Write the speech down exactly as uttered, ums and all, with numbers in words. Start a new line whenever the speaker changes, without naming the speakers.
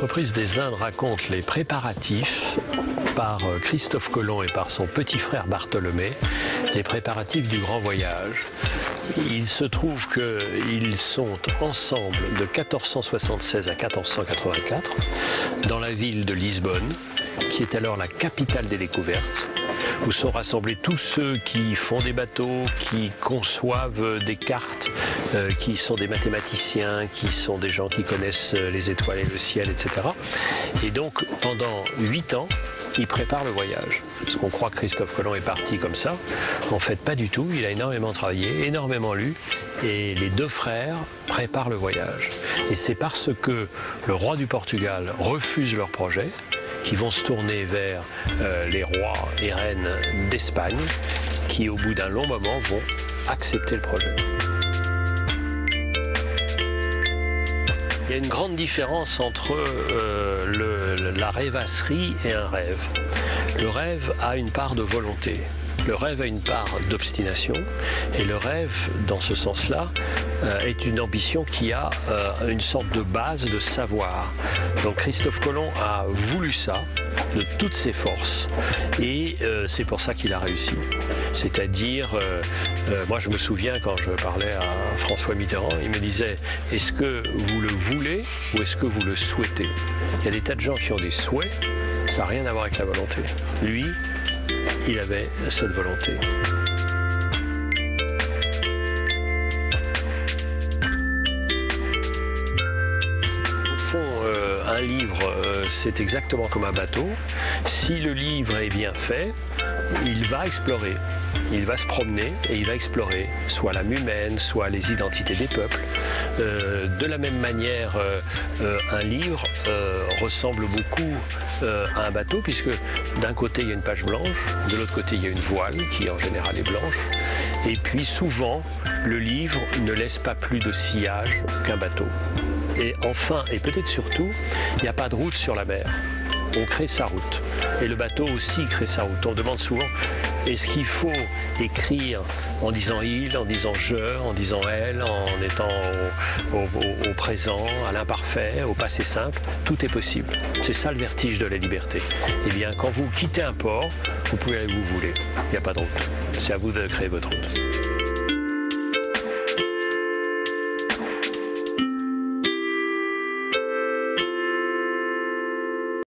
L'entreprise des Indes raconte les préparatifs par Christophe Colomb et par son petit frère Bartholomé, les préparatifs du grand voyage. Il se trouve qu'ils sont ensemble de quatorze cent soixante-seize à quatorze cent quatre-vingt-quatre dans la ville de Lisbonne, qui est alors la capitale des découvertes, où sont rassemblés tous ceux qui font des bateaux, qui conçoivent des cartes, euh, qui sont des mathématiciens, qui sont des gens qui connaissent les étoiles et le ciel, et cetera. Et donc, pendant huit ans, il prépare le voyage. Parce qu'on croit que Christophe Colomb est parti comme ça. En fait, pas du tout. Il a énormément travaillé, énormément lu. Et les deux frères préparent le voyage. Et c'est parce que le roi du Portugal refuse leur projet qui vont se tourner vers euh, les rois et reines d'Espagne, qui au bout d'un long moment vont accepter le projet. Il y a une grande différence entre euh, le, la rêvasserie et un rêve. Le rêve a une part de volonté. Le rêve a une part d'obstination et le rêve, dans ce sens-là, euh, est une ambition qui a euh, une sorte de base de savoir. Donc Christophe Colomb a voulu ça de toutes ses forces et euh, c'est pour ça qu'il a réussi. C'est-à-dire, euh, euh, moi je me souviens quand je parlais à François Mitterrand, il me disait « Est-ce que vous le voulez ou est-ce que vous le souhaitez ?» Il y a des tas de gens qui ont des souhaits, ça n'a rien à voir avec la volonté. Lui, il avait cette volonté. Au fond, euh, un livre, euh, c'est exactement comme un bateau. Si le livre est bien fait, il va explorer. Il va se promener et il va explorer soit l'âme humaine, soit les identités des peuples. Euh, de la même manière, euh, euh, un livre euh, ressemble beaucoup euh, à un bateau, puisque d'un côté il y a une page blanche, de l'autre côté il y a une voile qui en général est blanche, et puis souvent le livre ne laisse pas plus de sillage qu'un bateau. Et enfin, et peut-être surtout, il n'y a pas de route sur la mer. On crée sa route. Et le bateau aussi crée sa route. On demande souvent, est-ce qu'il faut écrire en disant il, en disant je, en disant elle, en étant au, au, au présent, à l'imparfait, au passé simple? Tout est possible. C'est ça le vertige de la liberté. Eh bien, quand vous quittez un port, vous pouvez aller où vous voulez. Il n'y a pas de route. C'est à vous de créer votre route.